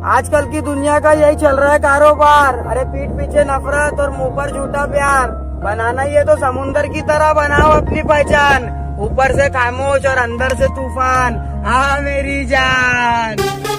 आजकल की दुनिया का यही चल रहा है कारोबार। अरे पीठ पीछे नफरत और मुंह पर झूठा प्यार। बनाना ये तो समुंदर की तरह बनाओ अपनी पहचान, ऊपर से खामोश और अंदर से तूफान। हाँ मेरी जान।